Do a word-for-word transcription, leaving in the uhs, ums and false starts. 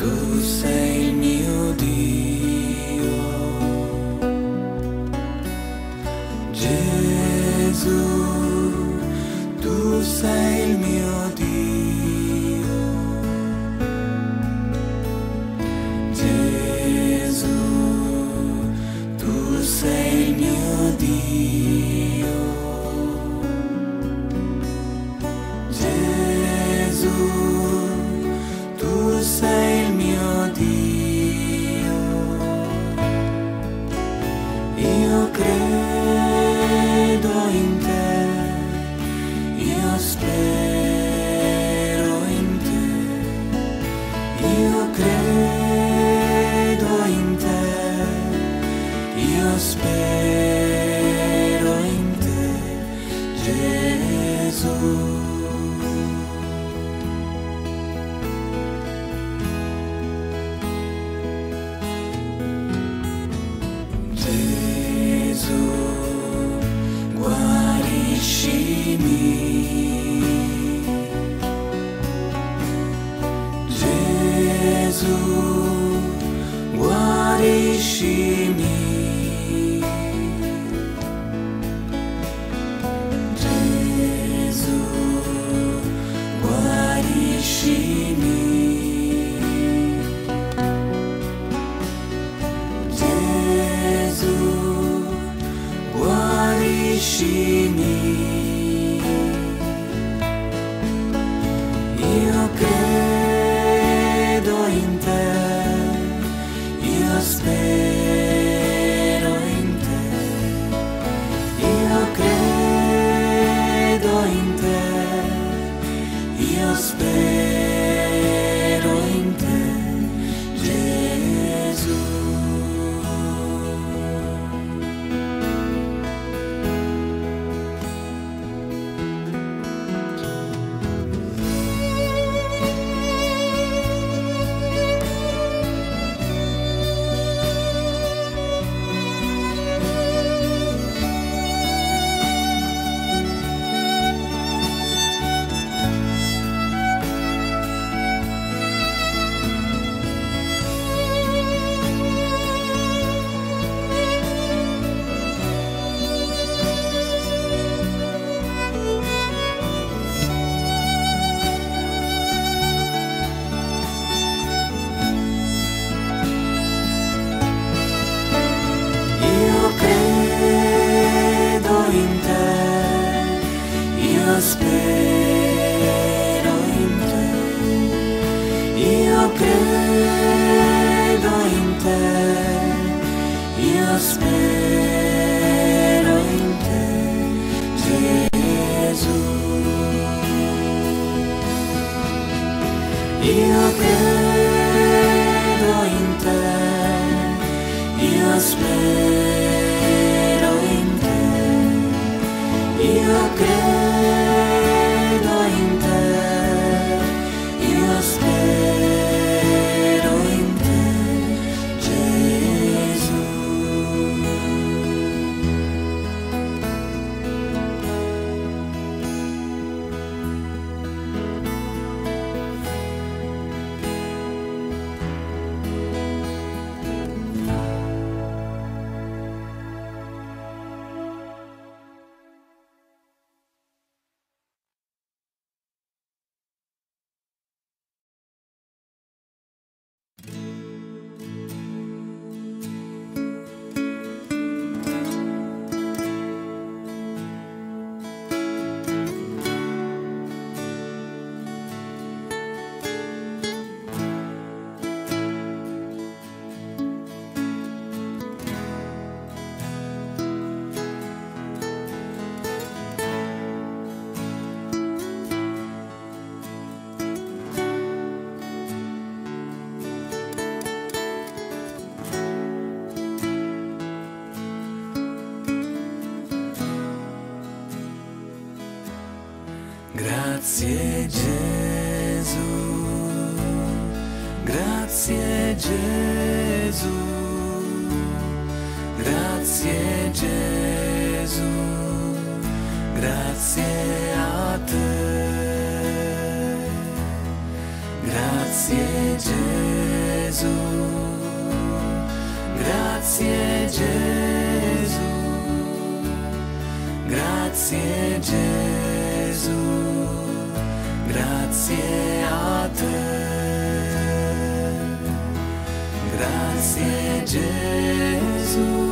tu sei il mio Dio. Gesù, tu sei il mio Dio. Gesù, tu sei il mio Dio. Gesù, tu sei il mio Dio. Io credo in te, io spero in te, io credo in te, io spero in te, Gesù. Gesù, guariscimi. Gesù, guariscimi. Gesù, guariscimi. Io credo in te, io spero in te, io credo in te, io spero in te, Gesù. Io spero in te, io credo in te, io spero in te, Gesù. Io credo in te, io spero in te, io credo in te, io spero in te, Gesù. Grazie Gesù, grazie Gesù, grazie Gesù, grazie a te, grazie Gesù. Gesù, grazie Gesù, grazie Gesù, grazie a te, grazie Gesù.